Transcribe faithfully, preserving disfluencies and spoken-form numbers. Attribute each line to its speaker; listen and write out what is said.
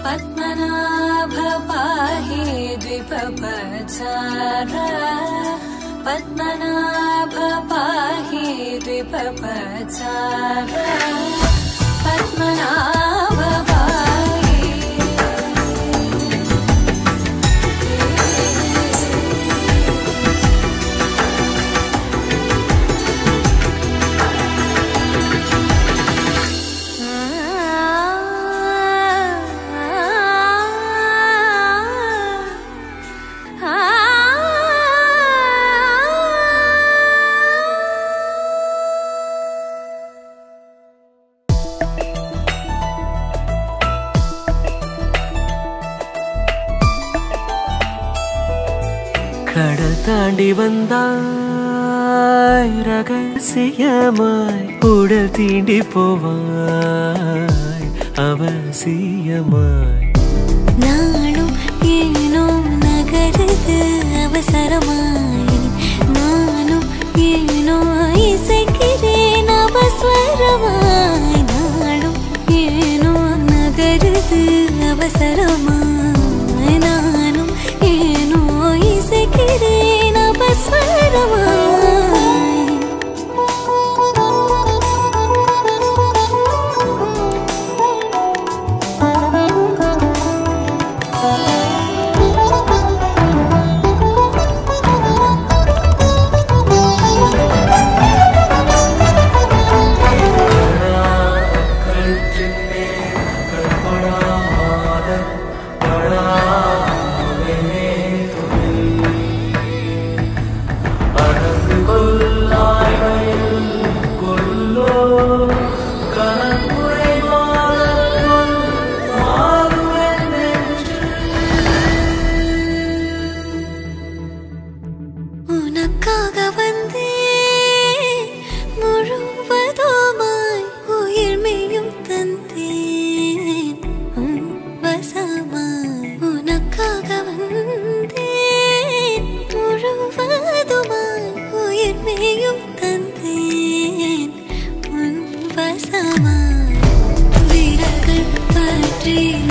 Speaker 1: पद्मनाभ पाहि द्विपपचार पद्मनाभ पाहि द्विपपचार पद्मनाभ
Speaker 2: கடல் தாண்டி வந்தாய் ரகசியமாய் உடல் தீண்டி போவாய் அவசியமாய்
Speaker 3: நாளும் ஏனோ நகருது அவசரமாய் நானும் ஏனோ இசைக்கிறேன் அவசரமாய் நாளும் ஏனோ நகருது அவசரமாய் நானும் ஏனோ இசைக்கிறேன் அவசரமாய் வீரர்கள் பற்றி